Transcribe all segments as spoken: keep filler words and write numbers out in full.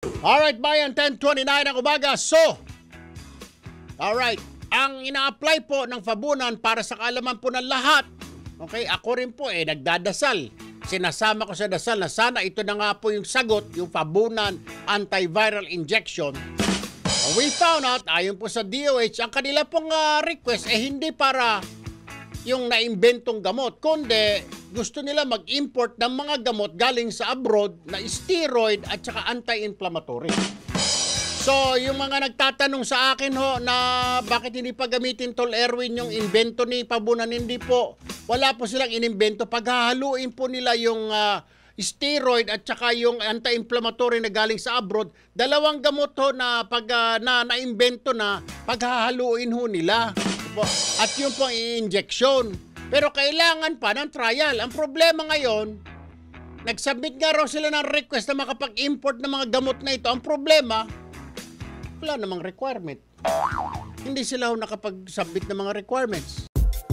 Alright, bayan, ten twenty-nine ang umaga. So, alright, ang ina-apply po ng Fabunan para sa kaalaman po ng lahat, okay, ako rin po eh, nagdadasal. Sinasama ko sa dasal na sana ito na nga po yung sagot, yung Fabunan antiviral injection. We found out, ayon po sa D O H, ang kanila pong uh, request eh hindi para yung naimbentong gamot, kundi gusto nila mag-import ng mga gamot galing sa abroad na steroid at saka anti-inflammatory. So, yung mga nagtatanong sa akin ho na bakit hindi pa gamitin Tol Erwin yung invento ni Fabunan, hindi po. Wala po silang inimbento. Paghahaluin po nila yung uh, steroid at saka yung anti-inflammatory na galing sa abroad, dalawang gamot ho na pag uh, na naimbento na paghahaluin ho nila. At yung pong i-injection. Pero kailangan pa ng trial. Ang problema ngayon, nag-submit nga raw sila ng request na makapag-import ng mga gamot na ito. Ang problema, wala namang requirement. Hindi sila ho nakapag-submit ng mga requirements.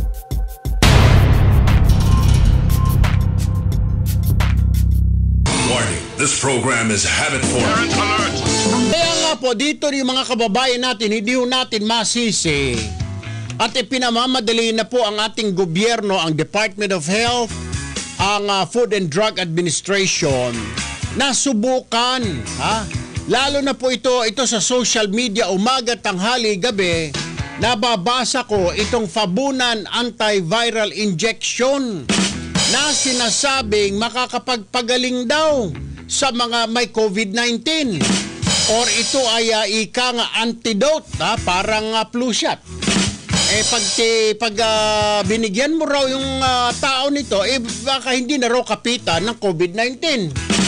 Warning, this program is habit-forming. Kaya nga po, dito yung mga kababayan natin, hindi ho natin masisi. At ipinamamadali na po ang ating gobyerno, ang Department of Health, ang uh, Food and Drug Administration, na subukan, ha? Lalo na po ito, ito sa social media, umaga, tanghali, gabi, nababasa ko itong Fabunan antiviral injection na sinasabing makakapagpagaling daw sa mga may COVID nineteen. Or ito ay uh, ika nga antidote, ha? Parang uh, flu shot. Eh pag, pag uh, binigyan mo raw yung uh, tao nito, eh baka hindi na raw kapitan ng COVID nineteen.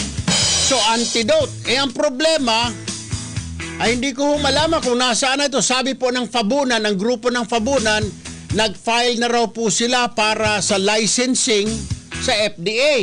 So antidote. Eh ang problema, ay hindi ko malaman kung nasaan na ito. Sabi po ng Fabunan, ng grupo ng Fabunan, nag-file na raw po sila para sa licensing sa F D A.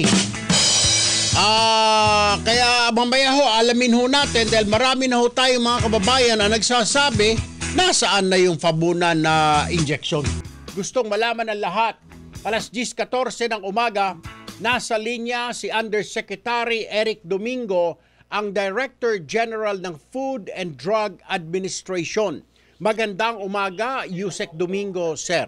Ah, uh, kaya mamaya ho, alamin ho natin dahil marami na ho tayong mga kababayan na nagsasabi nasaan na yung Fabunan na injection. Gustong malaman ng lahat. Alas diyes katorse ng umaga, nasa linya si Undersecretary Eric Domingo, ang Director General ng Food and Drug Administration. Magandang umaga, Yusek Domingo, sir.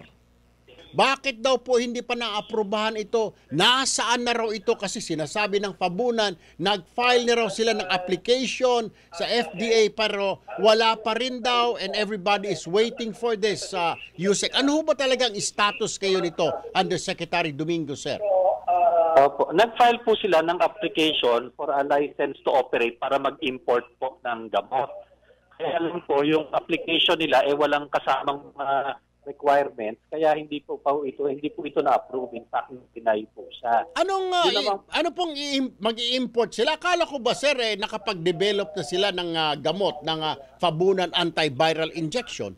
Bakit daw po hindi pa na-aprobahan ito? Nasaan na raw ito? Kasi sinasabi ng Fabunan, nag-file na raw sila ng application sa F D A pero wala pa rin daw and everybody is waiting for this. Uh, Yusek, ano ba talagang status kayo nito, Undersecretary Domingo, sir? Opo. Nag-file po sila ng application for a license to operate para mag-import po ng gamot. Kaya lang po, yung application nila eh walang kasamang uh, requirements, kaya hindi po pa ito hindi po ito na-approve, in fact deny po siya. Anong uh, naman, ano pong mag-i-import sila? Akala ko ba, sir, eh, nakapag-develop na sila ng uh, gamot ng uh, Fabunan antiviral injection?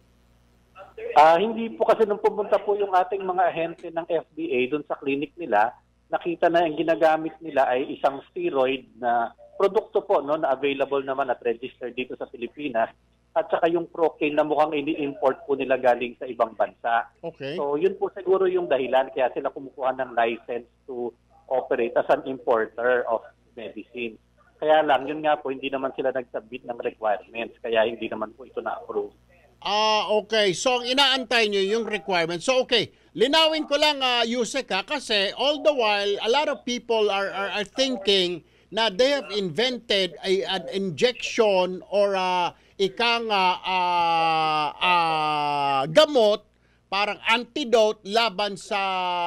Uh, hindi po, kasi nung pumunta po yung ating mga ahente ng F D A doon sa clinic nila, nakita na ang ginagamit nila ay isang steroid na produkto po, no, na available naman at registered dito sa Pilipinas, at saka yung Procaine na mukhang ini-import po nila galing sa ibang bansa. Okay. So yun po siguro yung dahilan kaya sila kumukuha ng license to operate as an importer of medicine. Kaya lang, yun nga po, hindi naman sila nag-submit ng requirements, kaya hindi naman po ito na-approve. Ah, okay. So, inaantay nyo yung requirements. So, okay. Linawin ko lang, uh, Yusek, ha, kasi all the while, a lot of people are, are, are thinking na they have invented a, an injection or a ikang uh, uh, uh, gamot, parang antidote laban sa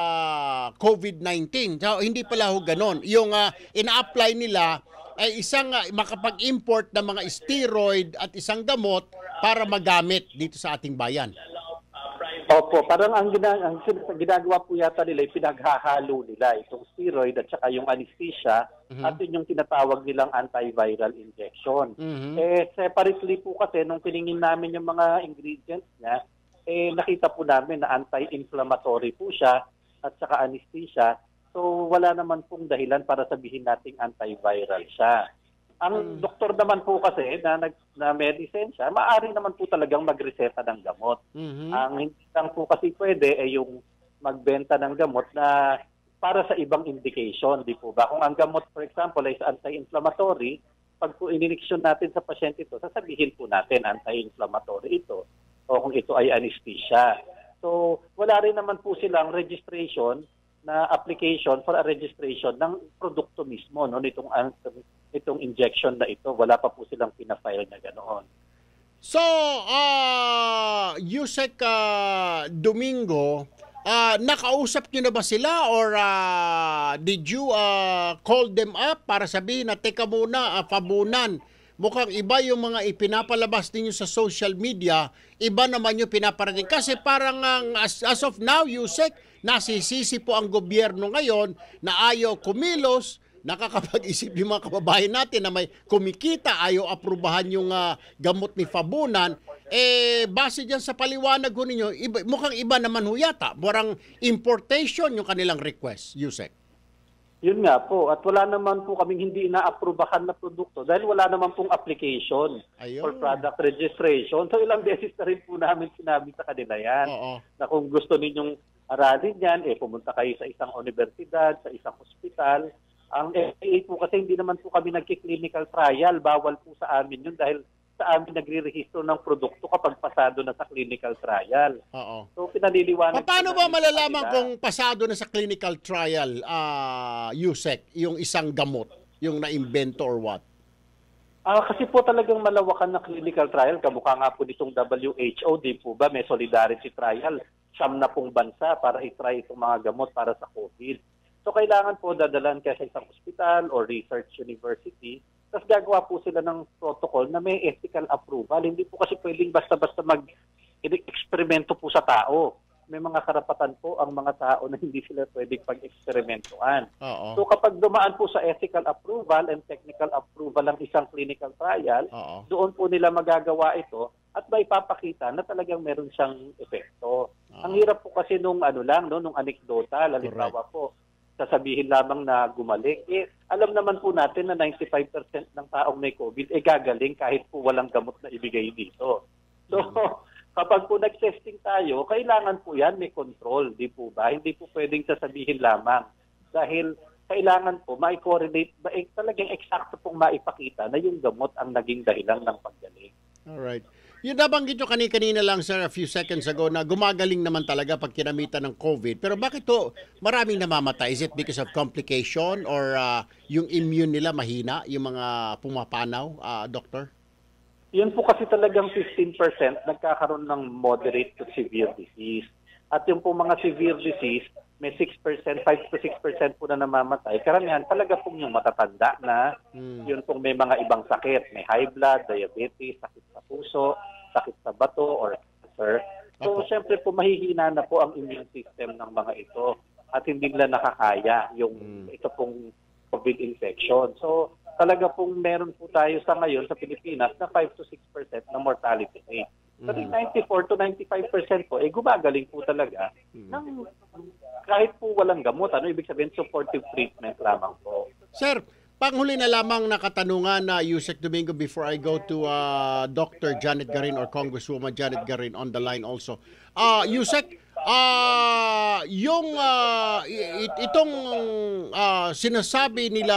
COVID nineteen. So, hindi pala ho ganon. Yung uh, ina-apply nila ay isang uh, makapag-import ng mga steroid at isang gamot para magamit dito sa ating bayan. Opo, parang ang, gina ang ginagawa po yata nila, pinaghahalo nila itong steroid at saka yung anesthesia, mm-hmm. at yun yung tinatawag nilang antiviral injection. Mm-hmm. Eh, separately po kasi, nung tiningin namin yung mga ingredients niya, eh, nakita po namin na anti-inflammatory po siya at saka anesthesia. So, wala naman pong dahilan para sabihin nating antiviral siya. Ang mm. doktor naman po kasi na, na medicine siya, maaari naman po talagang magreseta ng gamot. Mm-hmm. Ang hindi lang po kasi pwede ay yung magbenta ng gamot na para sa ibang indication, di po ba? Kung ang gamot, for example, ay anti-inflammatory, pag po inineksyon natin sa pasyente ito, sasabihin po natin anti-inflammatory ito o kung ito ay anesthesia. So, wala rin naman po silang registration na application for a registration ng produkto mismo, no, nitong, itong injection na ito. Wala pa po silang pinafile na ganoon. So, uh, Yusek uh, Domingo, uh, nakausap nyo na ba sila or uh, did you uh, call them up para sabihin na teka muna, uh, Fabunan, mukhang iba yung mga ipinapalabas ninyo sa social media, iba naman yung pinaparating. Kasi parang uh, as, as of now, Yusek, nasisisi po ang gobyerno ngayon na ayaw kumilos, nakakapag-isip yung mga kababayan natin na may kumikita, ayaw aprubahan yung uh, gamot ni Fabunan, eh base dyan sa paliwanag ko ninyo, iba, mukhang iba naman ho yata. Parang importation yung kanilang request, Yusek. Yun nga po, at wala naman po kaming hindi inaaprubahan na produkto dahil wala naman pong application Ayun. for product registration. So ilang beses na rin po namin sinabi sa kanila yan, Oo. na kung gusto ninyong aralin yan, eh pumunta kayo sa isang universidad, sa isang hospital. Ang F D A po kasi hindi naman po kami nagki-clinical trial, bawal po sa amin yun dahil sa amin nagre-rehistro ng produkto kapag pasado na sa clinical trial. Oo. So pinaliliwanag. Pa- Paano po ba namin sa malalaman kanila. kung pasado na sa clinical trial, uh, Yusek, yung isang gamot, yung na-invento or what? Ah, kasi po talagang malawakan na clinical trial, kamukha nga po nitong W H O, di po ba, may solidarity trial, siyam na pong bansa para i-try itong mga gamot para sa COVID. So kailangan po dadalan kaya sa isang hospital or research university, tapos gagawa po sila ng protocol na may ethical approval. Hindi po kasi pwedeng basta-basta mag-eksperimento po sa tao. May mga karapatan po ang mga tao na hindi sila pwedeng pag-eksperimentuhan. Oo. So kapag dumaan po sa ethical approval and technical approval ng isang clinical trial, Oo. doon po nila magagawa ito at may papakita na talagang meron siyang epekto. Ah. Ang hirap po kasi nung ano lang, no, nung anekdota, halimbawa po, sasabihin lamang na gumaling. Eh, alam naman po natin na ninety-five percent ng taong may COVID eh gagaling kahit po walang gamot na ibigay dito. So, kapag po nag-testing tayo, kailangan po yan may control, di po ba? Hindi po pwedeng sasabihin lamang. Dahil kailangan po ma-correlate, ba, eh, talagang eksakto pong maipakita na yung gamot ang naging dahilan ng paggaling. Alright. Yung nabanggit nyo kanina lang, sir, a few seconds ago, na gumagaling naman talaga pag kinamitan ng COVID. Pero bakit to maraming namamatay? Is it because of complication or uh, yung immune nila mahina, yung mga pumapanaw, uh, doctor? Yun po kasi talagang fifteen percent nagkakaroon ng moderate to severe disease. At yung po mga severe disease, may six percent, five to six percent po na namamatay. Karamihan talaga pong yung matatanda na, Hmm. yun pong may mga ibang sakit. May high blood, diabetes, sakit sa puso, sakit sa bato, or cancer. So, Opo. syempre po, mahihina na po ang immune system ng mga ito at hindi nila nakakaya yung Hmm. ito pong COVID infection. So, talaga pong meron po tayo sa ngayon sa Pilipinas na five to six percent na mortality rate. But Mm. ninety-four to ninety-five percent po, eh gumagaling po talaga ng kahit po walang gamot. Ano ibig sabihin? Supportive treatment lamang po. Sir, panghuli na lamang na katanungan na Yusek Domingo before I go to uh, Doctor Janet Garin or Congresswoman Janet Garin on the line also. Uh, Yusek, uh, yung uh, it, itong uh, sinasabi nila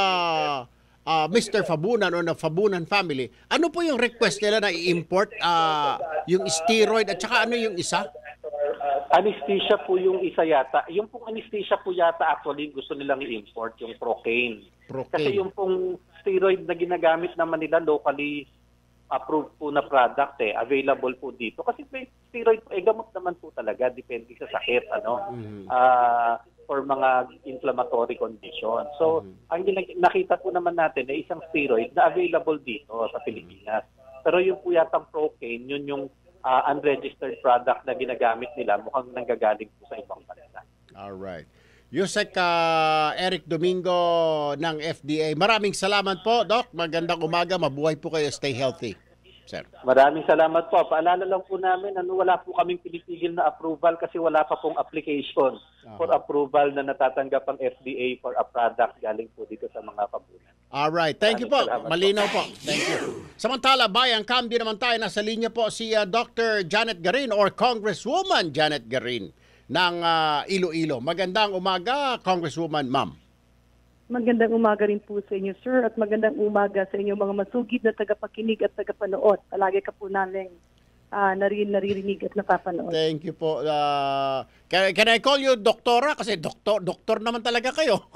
uh, Mister Fabunan o na Fabunan family, ano po yung request nila na i-import uh, yung steroid at saka ano yung isa? Anesthesia po yung isa yata. Yung pong anesthesia po yata actually gusto nilang i-import, yung Procaine. Procaine. Kasi yung pong steroid na ginagamit naman nila locally approved po na product eh, available po dito. Kasi may steroid po, eh gamot naman po talaga, depende sa sakit, ano, Mhm. ah, for mga inflammatory condition. So, ang gina- nakita po naman natin ay isang steroid na available dito sa Pilipinas. Pero yung po yatang Procaine, yun yung ah, unregistered product na ginagamit nila, mukhang nanggagaling po sa ibang bansa. Alright. Yusek uh, Eric Domingo ng F D A. Maraming salamat po, Doc. Magandang umaga. Mabuhay po kayo. Stay healthy, sir. Maraming salamat po. Paalala lang po namin, ano, wala po kaming pinipigil na approval kasi wala pa pong application for approval na natatanggap ang F D A for a product galing po dito sa mga pabunan. Alright. Thank you po. Maraming salamat Malinaw po. Thank you. Samantala, bayang cambio naman tayo. Nasa linya po si uh, Doctor Janet Garin or Congresswoman Janet Garin ng uh, Iloilo. Magandang umaga, Congresswoman, ma'am. Magandang umaga rin po sa inyo, sir, at magandang umaga sa inyo mga masugid na tagapakinig at tagapanood. Palagi ka po namin uh, narin, naririnig at napapanood. Thank you po. Uh, can, can I call you doktora? Kasi doktor, doktor naman talaga kayo.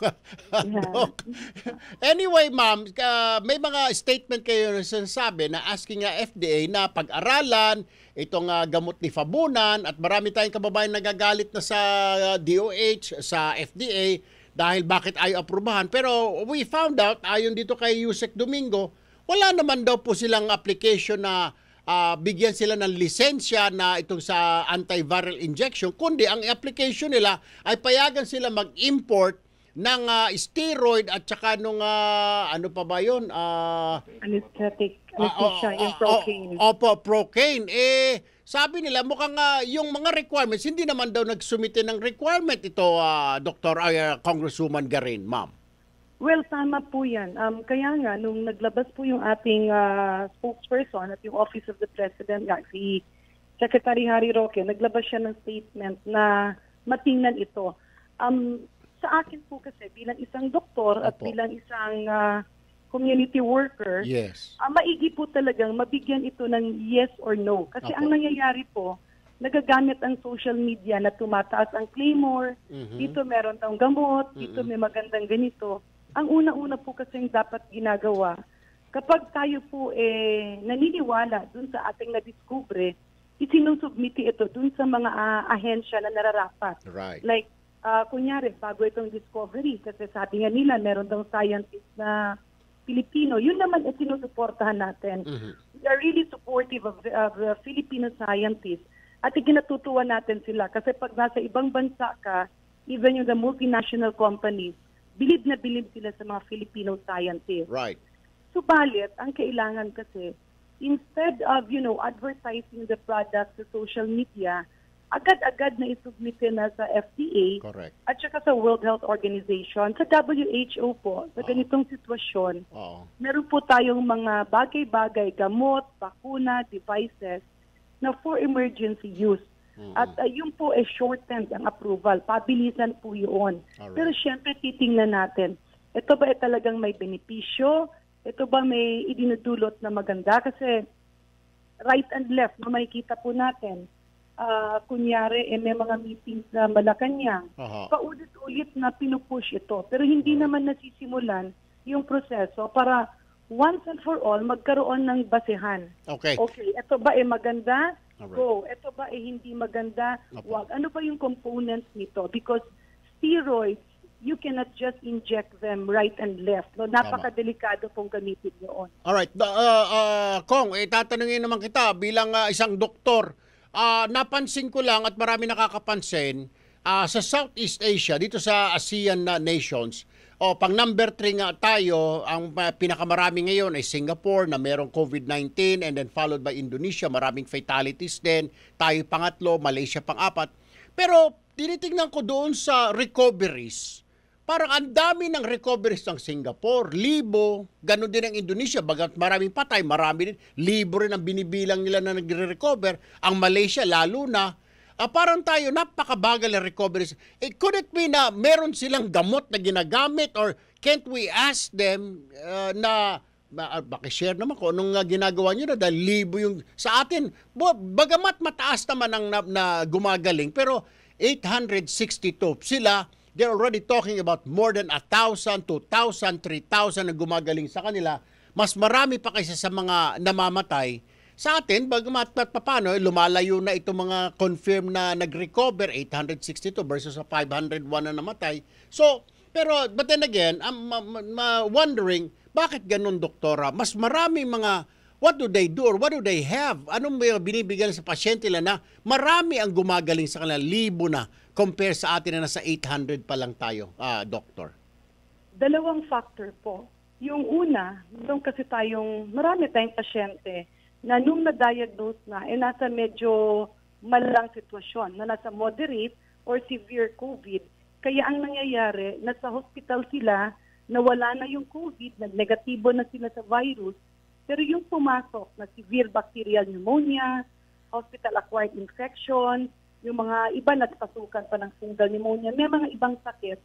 Yeah. Anyway, ma'am, uh, may mga statement kayo na sinasabi na asking nga F D A na pag-aralan itong uh, gamot ni Fabunan at marami tayong kababayan nagagalit na sa uh, D O H, sa F D A, dahil bakit ayaw aprubahan. Pero we found out, ayon dito kay Yusek Domingo, wala naman daw po silang application na uh, bigyan sila ng lisensya na itong sa antiviral injection, kundi ang application nila ay payagan sila mag-import ng uh, steroid at saka nung, uh, ano pa ba yun? Uh, Anesthetic, uh, anesthesia, uh, yung uh, procaine. uh, opo, procaine. Eh, sabi nila mukhang uh, yung mga requirements, hindi naman daw nagsumite ng requirement ito, uh, Doctor uh, Congresswoman Garin, ma'am. Well, tama po yan. Um, kaya nga, nung naglabas po yung ating uh, spokesperson at yung Office of the President, nga, si Secretary Harry Roque, naglabas siya ng statement na matingnan ito. Um, sa akin po kasi, bilang isang doktor at Opo. bilang isang uh, community worker, Yes. uh, maigi po talagang mabigyan ito ng yes or no. Kasi Opo. ang nangyayari po, nagagamit ang social media na tumataas ang claymore, Mhm. dito meron tayong gamot, dito may magandang ganito. Ang una-una po kasi dapat ginagawa, kapag tayo po eh, naniniwala dun sa ating nadiskubre, isinusubmiti ito dun sa mga uh, ahensya na nararapat. Right. Like, uh, kunyari, bago itong discovery, kasi sabi nga nila, meron daw scientist na Pilipino, yun naman ay sinusuportahan natin. Mhm. We are really supportive of, the, of the Filipino scientists at ikinatutuwa natin sila kasi pag nasa ibang bansa ka, even yung the multinational companies, bilib na bilib sila sa mga Filipino scientists. Right. Subalit, ang kailangan kasi, instead of, you know, advertising the product sa social media, agad-agad na isubmite na sa F D A Correct. at saka sa World Health Organization, sa W H O po, sa ganitong sitwasyon, Oo. meron po tayong mga bagay-bagay, gamot, bakuna, devices na for emergency use. Mhm. At uh, yun po ay shortened ang approval. Pabilisan po yun. Alright. Pero syempre titingnan natin, ito ba ay talagang may benepisyo? Ito ba may idinudulot na maganda? Kasi right and left, na makikita po natin, Uh, kunyari, eh, may mga meetings na Malacanang. Aha. Paulit-ulit na pinupush ito. Pero hindi naman nasisimulan yung proseso para once and for all magkaroon ng basehan. Okay. Okay, ito ba eh maganda? Alright. Go. Ito ba eh hindi maganda? Opo. Wag. Ano ba yung components nito? Because steroids, you cannot just inject them right and left. No, napakadelikado pong gamitin yun. Alright. Uh, uh, Kong, eh, tatanungin naman kita bilang uh, isang doktor. Uh, napansin ko lang at marami nakakapansin uh, sa Southeast Asia, dito sa ASEAN na nations, o pang number three nga tayo, ang uh, pinakamarami ngayon ay Singapore na merong COVID nineteen and then followed by Indonesia, maraming fatalities din. Tayo pangatlo, Malaysia pang-apat. Pero tinitingnan ko doon sa recoveries, parang ang dami ng recoveries ng Singapore, libo, ganun din ang Indonesia, bagat maraming patay, marami din, libo rin ang binibilang nila na nagre-recover, ang Malaysia lalo na, ah, parang tayo napakabagal ng recoveries. Eh, could it be na meron silang gamot na ginagamit or can't we ask them uh, na, uh, bakishare naman ko, anong uh, ginagawa nyo na dahil libo yung, sa atin, bagamat mataas naman ang na, na gumagaling, pero eight hundred sixty-two, sila, they're already talking about more than one thousand, two thousand, three thousand na gumagaling sa kanila. Mas marami pa kaysa sa mga namamatay. Sa atin, bagamat pat paano, lumalayo na itong mga confirm na nag-recover, eight hundred sixty-two versus sa five hundred one na namatay. So, pero, but then again, I'm ma- ma- wondering, bakit ganun, doktora? Mas marami mga, what do they do or what do they have? Anong binibigyan sa pasyente nila na marami ang gumagaling sa kanila, libo na, compare sa atin na nasa eight hundred pa lang tayo, ah, doctor? Dalawang factor po. Yung una, nung kasi tayong, marami tayong pasyente na nung na-diagnose na, eh nasa medyo malang sitwasyon, na nasa moderate or severe COVID. Kaya ang nangyayari, nasa hospital sila, nawala na yung COVID, nag-negatibo na sila sa virus, pero yung pumasok na severe bacterial pneumonia, hospital-acquired infection, yung mga iba nagpasukan pa ng fungal pneumonia, may mga ibang sakit,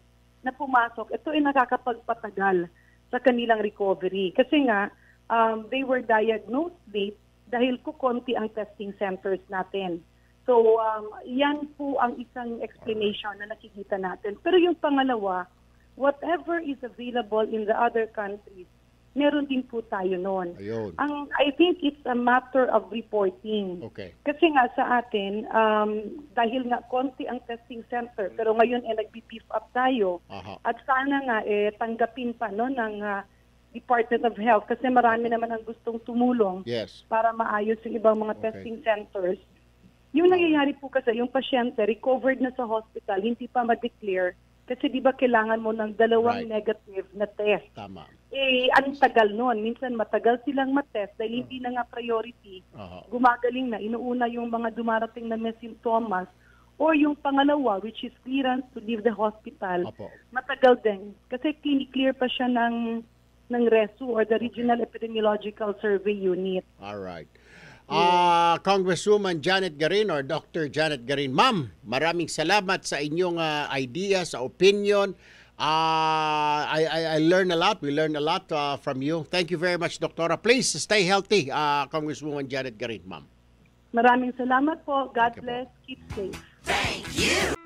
na pumasok, ito ay nakakapagpatagal sa kanilang recovery. Kasi nga, um, they were diagnosed late dahil kukonti ang testing centers natin. So, um, yan po ang isang explanation na nakikita natin. Pero yung pangalawa, whatever is available in the other countries, meron din po tayo noon. Ayun. Ang, I think it's a matter of reporting. Okay. Kasi nga sa atin, um, dahil nga konti ang testing center, pero ngayon eh nag-beef up tayo. Aha. At sana nga eh tanggapin pa no, ng uh, Department of Health kasi marami naman ang gustong tumulong Yes. para maayos yung ibang mga Okay. testing centers. Yung nangyayari po kasi, yung pasyente recovered na sa hospital, hindi pa ma-declare kasi di ba kailangan mo ng dalawang Right. negative na test. Tama. Eh, ang tagal nun. Minsan matagal silang matest dahil hindi na nga priority. Aha. Gumagaling na. Inuuna yung mga dumarating na may simptomas. Or yung pangalawa, which is clearance to leave the hospital. Opo. Matagal din. Kasi clear pa siya ng, ng R E S U or the Regional Epidemiological Survey Unit. All right. Ah, Congresswoman Janet Garin or Doctor Janet Garin. Ma'am, maraming salamat sa inyong uh, idea, sa opinion. Uh, I, I, I learn a lot. We learn a lot uh, from you. Thank you very much, Doctora. Please stay healthy, uh, Congresswoman Janet Garin, ma'am. Maraming salamat po. God Thank you po. bless. Keep safe. Thank you.